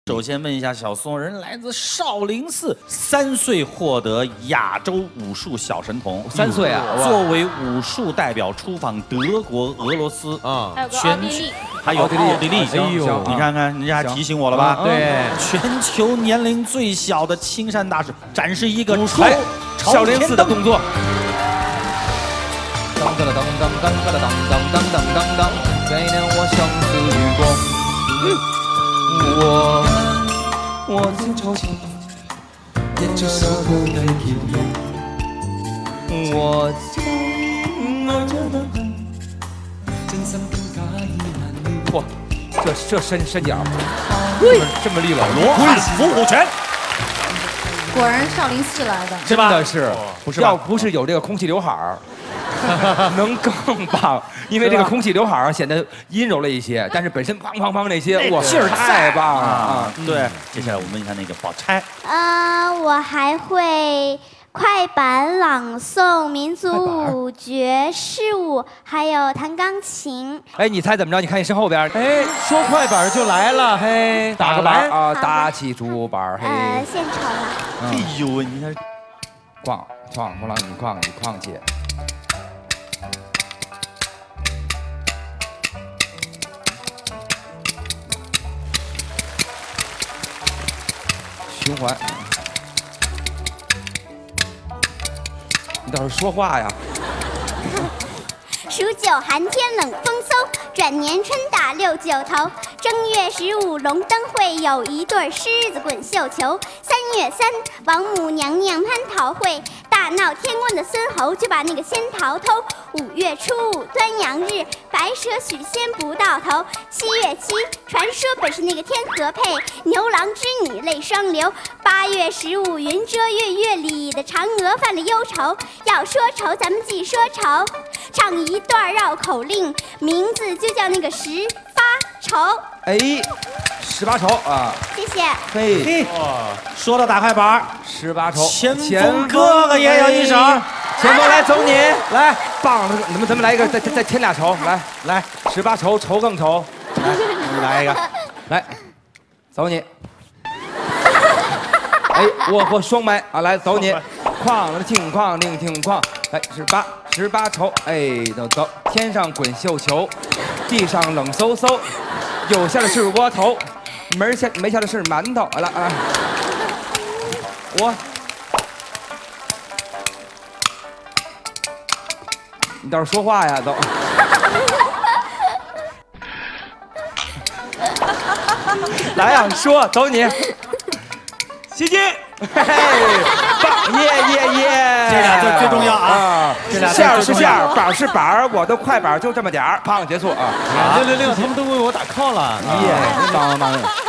首先问一下小宋，人来自少林寺，3岁获得亚洲武术小神童。 3岁啊！ 作为武术代表出访德国、俄罗斯啊， 还有个奥地利， 还有奥地利。 哎呦， 你看看，人家还提醒我了吧？ 对， 全球年龄最小的青山大师展示一个少林寺的动作。当当当当当当当当当当当，再念我相思与光。我真着急，一着手都睇見我愛着的很，真心更假意難料。嚯，這伸腳，這麼利落， 羅漢伏虎拳。 果然少林寺来的， 真的是，要不是有这个空气刘海儿。能更棒，因为这个空气刘海儿显得阴柔了一些，但是本身砰砰砰那些，哇，劲儿太棒了啊！ 对，接下来我们问一下那个宝钗。 我还会快板朗诵、民族舞、爵士舞，还有弹钢琴。 哎，你猜怎么着？你看你身后边， 哎，说快板就来了，嘿， 打个板啊，打起竹板，嘿， 献丑了。 哎呦，你看， 哐啷，你哐姐。循环，你倒是说话呀！ 数9寒天冷风嗖，转年春打69头。正月15龙灯会，有一对狮子滚绣球。3月3王母娘娘蟠桃会，大闹天宫的孙猴就把那个仙桃偷。5月初5端阳日，白蛇许仙不到头。7月7传说本是那个天河配，牛郎织女泪双流。8月15云遮月，月里的嫦娥犯了忧愁。要说愁，咱们既说愁，唱一段绕口令，名字就叫那个十发愁。 哎，18愁啊！ 谢谢。 嘿， 说到打快板 ，18愁， 前锋哥哥也有一首。 前锋来走你，来棒了，咱们来一个，再添俩愁，来，18愁，愁更愁， 你来一个， 来，走你。哎，我双麦啊，来走你，哐听哐令听哐，来18愁，哎，走，天上滚绣球，地上冷飕飕，有下的是窝头，没下的是馒头，来啊，你倒是说话呀，都。来呀，说，走你。洗洗，嘿，棒，耶！ 这俩最重要啊！这俩馅儿是馅儿，板是板儿，我的快板就这么点儿，砰，结束啊！ 666，他们都为我打 call 了， 耶，棒。